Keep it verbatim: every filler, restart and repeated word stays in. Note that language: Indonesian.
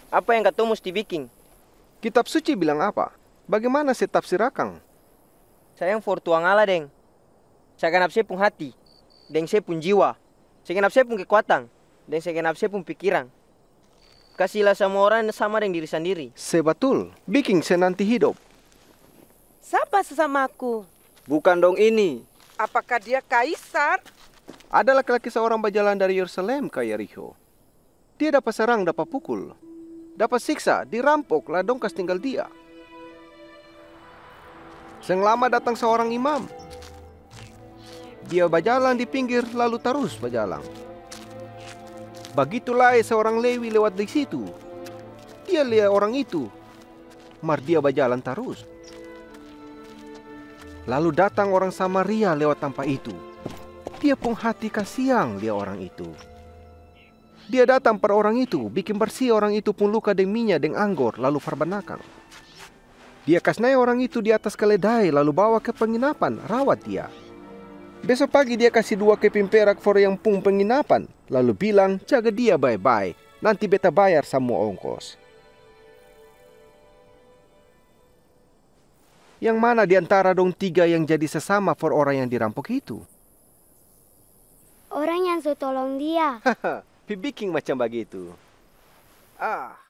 Apa yang kata mesti bikin? Kitab suci bilang apa? Bagaimana saya tafsir akang? Sayang for tuang Allah, deng. Saya genap saya pun hati, deng saya pun jiwa. Saya genap saya pun kekuatan, deng saya genap saya pun pikiran. Kasihlah sama orang sama dengan diri sendiri. Sebetul, bikin saya nanti hidup. Siapa sesamaku? Bukan dong ini. Apakah dia kaisar? Ada laki-laki seorang berjalan dari Yerusalem ke Yerikho. Dia dapat serang, dapat pukul, dapat siksa, dirampok, lah dongkas tinggal dia. Seng lama datang seorang imam. Dia berjalan di pinggir lalu terus berjalan. Begitulah seorang Lewi lewat di situ. Dia lihat orang itu, mar dia berjalan terus. Lalu datang orang Samaria lewat tempat itu. Dia pun hati kasihan lihat orang itu. Dia datang per orang itu, bikin bersih orang itu pun luka dengan minyak dengan anggur, lalu perbenakan. Dia kasnai orang itu di atas keledai, lalu bawa ke penginapan, rawat dia. Besok pagi dia kasih dua keping perak for yang pung penginapan, lalu bilang, jaga dia baik-baik, nanti beta bayar semua ongkos. Yang mana di antara dong tiga yang jadi sesama for orang yang dirampok itu? Orang yang so tolong dia. Haha, pibiking macam begitu. Ah.